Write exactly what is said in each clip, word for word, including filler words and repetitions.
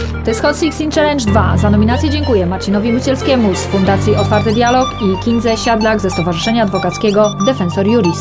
To jest Hot szesnaście Challenge dwa. Za nominację dziękuję Marcinowi Mycielskiemu z Fundacji Otwarty Dialog i Kindze Siadlak ze Stowarzyszenia Adwokackiego Defensor Juris.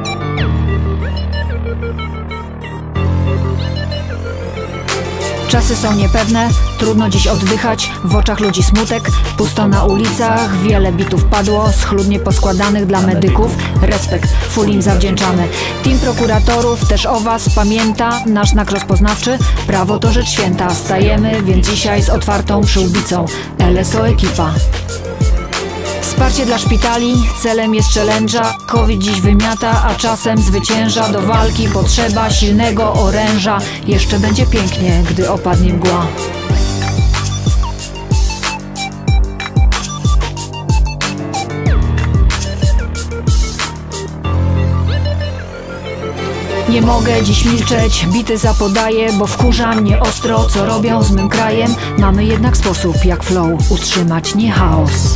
Czasy są niepewne, trudno dziś oddychać, w oczach ludzi smutek, pusto na ulicach, wiele bitów padło, schludnie poskładanych dla medyków, respekt, full im zawdzięczamy. Team prokuratorów też o was pamięta, nasz znak rozpoznawczy, prawo to rzecz święta, stajemy więc dzisiaj z otwartą przyłbicą, L S O ekipa. Wsparcie dla szpitali, celem jest challenge'a. Covid dziś wymiata, a czasem zwycięża. Do walki potrzeba silnego oręża. Jeszcze będzie pięknie, gdy opadnie mgła. Nie mogę dziś milczeć, bity zapodaję, bo wkurza mnie ostro, co robią z mym krajem. Mamy jednak sposób, jak flow utrzymać, nie chaos.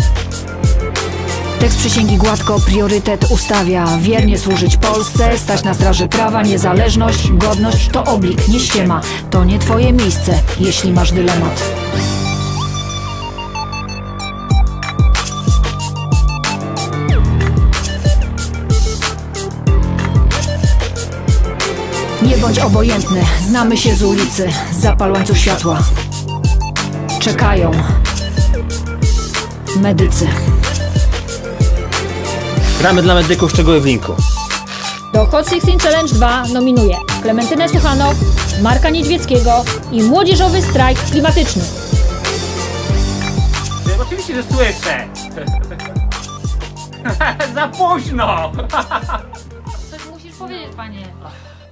Tekst przysięgi gładko priorytet ustawia. Wiernie służyć Polsce, stać na straży prawa. Niezależność, godność to oblik, nie ściema. To nie twoje miejsce, jeśli masz dylemat. Nie bądź obojętny, znamy się z ulicy. Zapal łańcuch światła. Czekają medycy. Gramy dla medyków, szczegóły w linku. Do Hot szesnaście Challenge dwa nominuję Klementynę Suchanow, Marka Niedźwieckiego i Młodzieżowy Strajk Klimatyczny. Oczywiście, że słyszę. Za późno. Coś musisz powiedzieć, panie.